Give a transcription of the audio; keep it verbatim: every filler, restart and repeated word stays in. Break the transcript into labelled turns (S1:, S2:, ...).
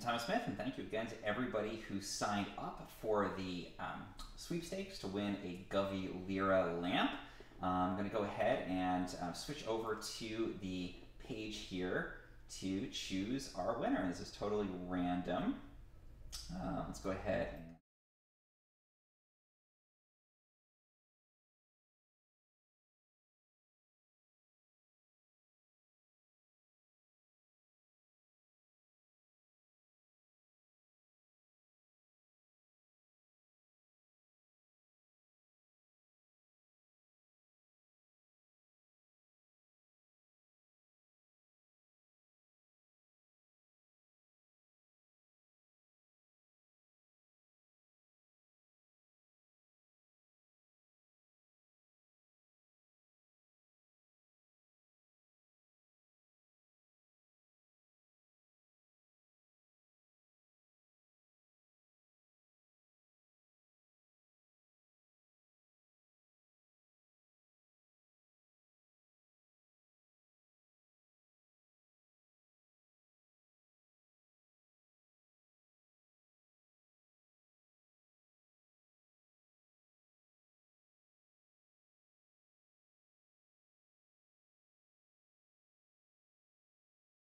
S1: Thomas Smith, and thank you again to everybody who signed up for the um, sweepstakes to win a Govee Lyra lamp. Uh, I'm going to go ahead and uh, switch over to the page here to choose our winner. This is totally random. Uh, let's go ahead and